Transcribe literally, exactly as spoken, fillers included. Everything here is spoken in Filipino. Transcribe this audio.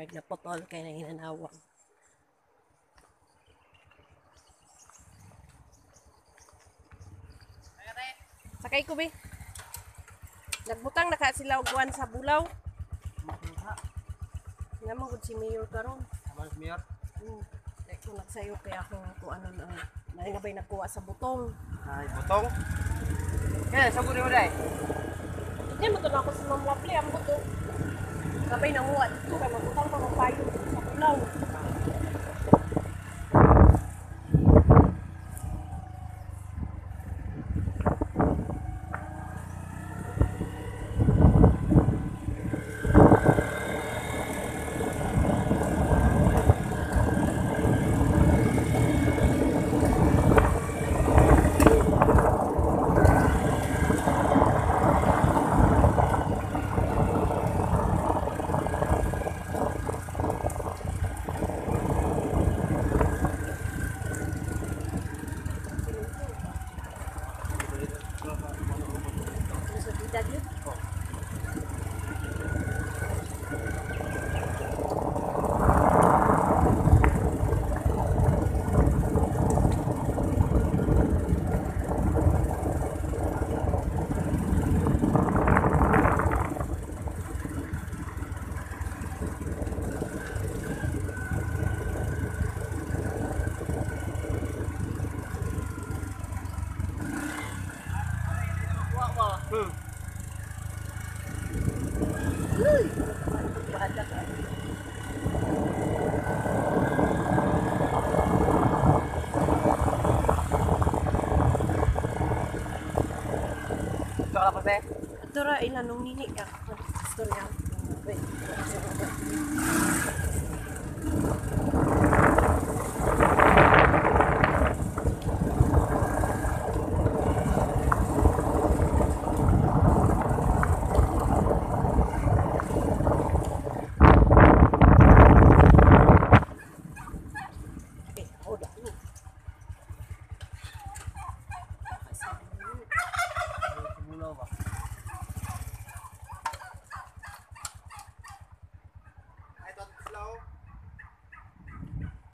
Marag na potol kay na inanawang. Sakay ko be. Nagbutang na ka sila og buwan sa bulaw. Naman gud si Mayor karon. Aman si Mayor. Hmm. Dek ko nagsayo kay ako ko ano na na bay nakuha sa butong. Ay, butong. Kaya sa guni mo dai. Hindi mo to na ako sa mga play ang buto. Sabay nanguha dito kay magbutang pa ng payo sa bulaw. Hmm. Uy, bahala ka. Ito ka pa be? Ito ra ilanong nini ka. Storya. Wait.